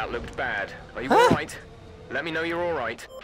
looked bad. Are you Huh? alright? Let me know you're alright.